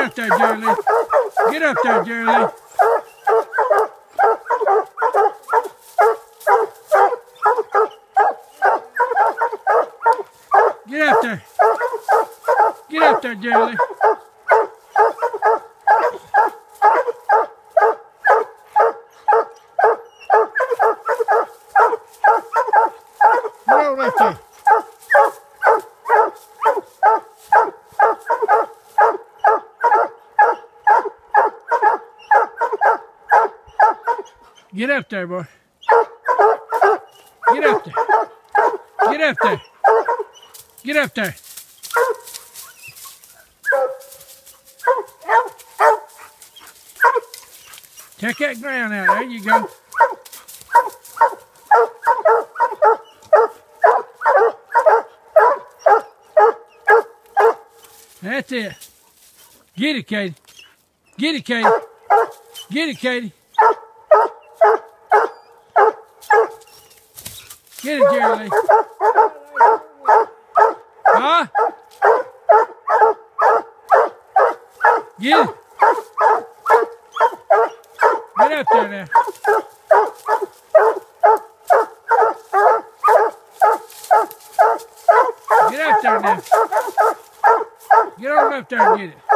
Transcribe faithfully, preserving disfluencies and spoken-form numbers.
up there, Jerry Lee. Get up there, Jerry Lee. Get up there. Get up there, Jerry Lee. Get over up there. Get up there, boy. Get up there. Get up there. Get up there. Check that ground out. There you go. That's it. Get it, Katie. Get it, Katie. Get it, Katie. Get it, Jerry Lee. Huh? Get it. Get up there now. Get up there now. Get on up there and get it.